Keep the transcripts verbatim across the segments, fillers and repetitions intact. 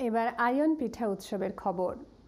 এবার আয়ন পিঠা উৎসবের খবর।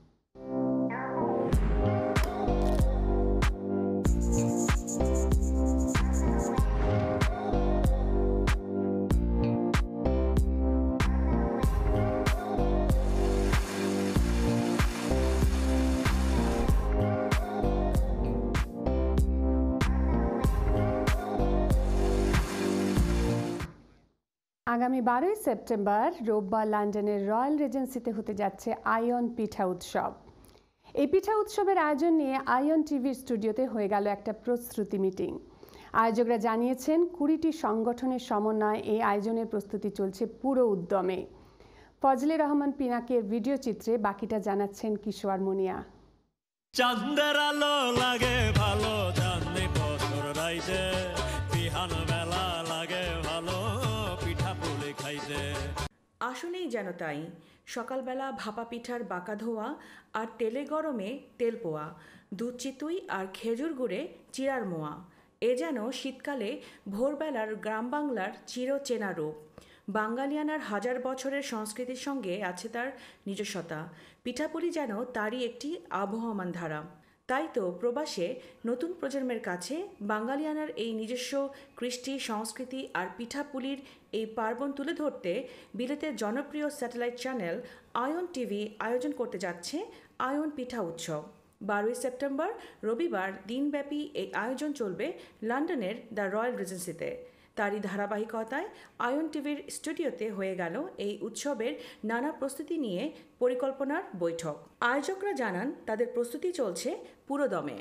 আগামী বারোই সেপ্টেম্বর রোববার লন্ডনের রয়্যাল রিজেন্সিতে হতে যাচ্ছে আয়ন পিঠা উৎসব। এই পিঠা উৎসবের আয়োজন নিয়ে আয়ন টিভির স্টুডিওতে হয়ে গেল একটা প্রস্তুতি মিটিং। আয়োজকরা জানিয়েছেন কুড়িটি সংগঠনের সমন্বয়ে এই আয়োজনের প্রস্তুতি চলছে পুরো উদ্যমে। ফজলে রহমান পিনাকের ভিডিও চিত্রে বাকিটা জানাচ্ছেন কিশোর মুনিয়া। চাঁদের আলো লাগে ভালো, চাঁদনি বছর রাইতে বিহান বেলা লাগে ভালো, পিঠা পুলি খাইতে। আসলেই যেন তাই, সকালবেলা ভাপা পিঠার বাঁকা ধোয়া আর তেলে গরমে তেল পোয়া, দুধ চিতুই আর খেজুর গুড়ে চিড়ার মোয়া। এ যেন শীতকালে ভোরবেলার গ্রাম বাংলার চিরচেনা রূপ। বাঙালিয়ানার হাজার বছরের সংস্কৃতির সঙ্গে আছে তার নিজস্বতা। পিঠাপুলি যেন তারই একটি আবহমান ধারা। তাই তো প্রবাসে নতুন প্রজন্মের কাছে বাঙালিয়ানার এই নিজস্ব কৃষ্টি, সংস্কৃতি আর পিঠাপুলির এই পার্বণ তুলে ধরতে বিলেতের জনপ্রিয় স্যাটেলাইট চ্যানেল আয়ন টিভি আয়োজন করতে যাচ্ছে আয়ন পিঠা উৎসব। বারোই সেপ্টেম্বর রবিবার দিনব্যাপী এই আয়োজন চলবে লন্ডনের দ্য রয়্যাল রিজেন্সিতে। তারই ধারাবাহিকতায় আয়ন টিভির স্টুডিওতে হয়ে গেল এই উৎসবের নানা প্রস্তুতি নিয়ে পরিকল্পনার বৈঠক। আয়োজকরা জানান তাদের প্রস্তুতি চলছে পুরোদমে।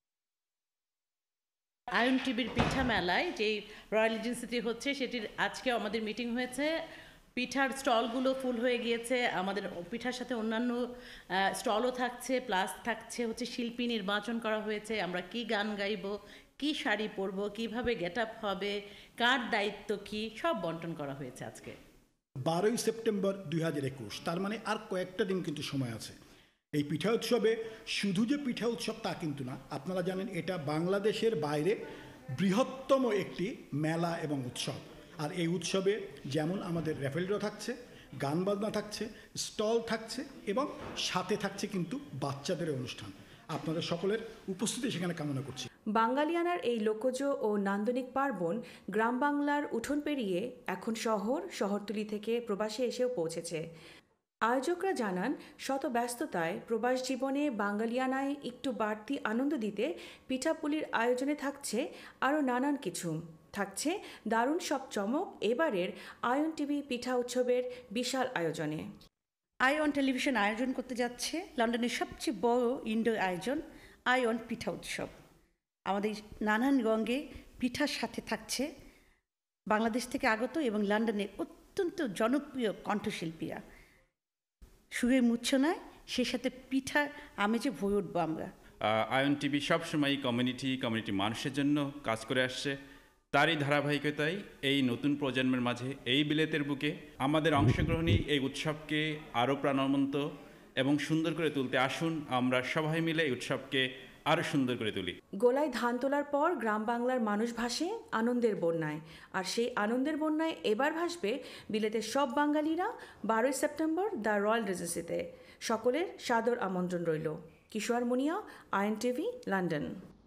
আয়ন টিভির পিঠা মেলায় যেই রয়্যাল রিজেন্সিতে হচ্ছে সেটির আজকে আমাদের মিটিং হয়েছে। পিঠার স্টলগুলো ফুল হয়ে গিয়েছে। আমাদের পিঠার সাথে অন্যান্য স্টলও থাকছে, প্লাস থাকছে হচ্ছে শিল্পী নির্বাচন করা হয়েছে। আমরা কি গান গাইব, কি শাড়ি পরবো, কিভাবে গেট আপ হবে, কার দায়িত্ব কি, সব বন্টন করা হয়েছে আজকে। বারোই সেপ্টেম্বর দুই হাজার একুশ, তার মানে আর কয়েকটা দিন কিন্তু সময় আছে। এই পিঠা উৎসবে শুধু যে পিঠা উৎসব তা কিন্তু না, আপনারা জানেন এটা বাংলাদেশের বাইরে বৃহত্তম একটি মেলা এবং উৎসব। আর এই উৎসবে যেমন আমাদের র্যাফেল ড্র থাকছে, গান বাজনা থাকছে, স্টল থাকছে এবং সাথে থাকছে কিন্তু বাচ্চাদের অনুষ্ঠান। আপনাদের সকলের উপস্থিতি সেখানে কামনা করছি। বাঙালিয়ানার এই লোকজ ও নান্দনিক পার্বণ গ্রাম বাংলার উঠোন পেরিয়ে এখন শহর, শহরতলি থেকে প্রবাসে এসেও পৌঁছেছে। আয়োজকরা জানান শত ব্যস্ততায় প্রবাস জীবনে বাঙালিয়ানায় একটু বাড়তি আনন্দ দিতে পিঠাপুলির আয়োজনে থাকছে আরও নানান কিছু। থাকছে দারুণ সব চমক এবারের আয়ন টিভি পিঠা উৎসবের বিশাল আয়োজনে। আয়ন টেলিভিশন আয়োজন করতে যাচ্ছে লন্ডনের সবচেয়ে বড় ইনডোর আয়োজন আয়ন পিঠা উৎসব। আমাদের নানান রঙে পিঠার সাথে থাকছে বাংলাদেশ থেকে আগত এবং লন্ডনের অত্যন্ত জনপ্রিয় কণ্ঠশিল্পীরা। সুরের মূর্ছনায় সেই সাথে পিঠা আমেজে ভরে উঠবো আমরা। আয়ন টিভি সবসময় কমিউনিটি কমিউনিটি মানুষের জন্য কাজ করে আসছে। তারই ধারাবাহিকতায় এই নতুন প্রজন্মের মাঝে এই বিলেতের বুকে আমাদের অংশগ্রহণই এই উৎসবকে আরও প্রাণবন্ত এবং সুন্দর করে তুলতে। আসুন আমরা সবাই মিলে এই উৎসবকে আরও সুন্দর করে তুলি। গোলায় ধান তোলার পর গ্রাম বাংলার মানুষ ভাসে আনন্দের বন্যায়, আর সেই আনন্দের বন্যায় এবার ভাসবে বিলেতের সব বাঙালিরা বারোই সেপ্টেম্বর দ্য রয়্যাল রিজেন্সিতে। সকলের সাদর আমন্ত্রণ রইল। Kishore Munia, Ayan TV, London.